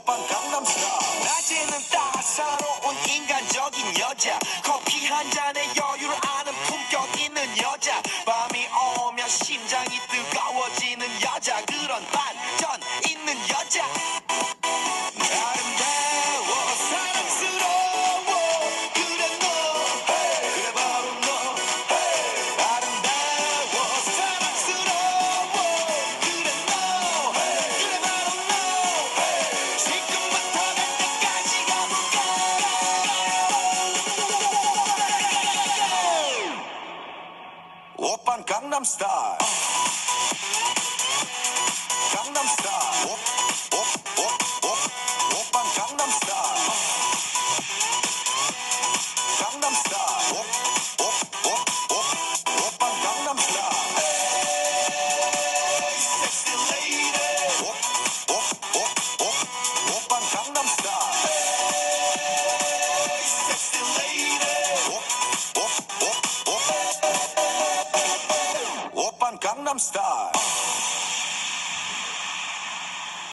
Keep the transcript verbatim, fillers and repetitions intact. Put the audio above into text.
오빤 강남스타일. 낮에는 따사로운 인간적인 여자, 커피 한 잔에 여유를 아는 품격 있는 여자, 밤이 오면 심장이 뜨거워지는 여자, 그런 반전 있는 여자. 아름다워 사랑스러워 그래 너 그래 바로 너 아름다워 사랑스러워 그래 너 그래 바로 너 지금부터 갈 때까지 가볼까. 오빤 강남스타일. 강남스타일. 오, 오, 오, 오, 오빤 강남스타일. 강남스타일. 오, 오, 오, 오, 오빤 강남스타일. Sexy lady. 오, 오, 오, 오, 오빤 강남스타일. Sexy lady. 오, 오, 오, 오, 오빤 강남스타일.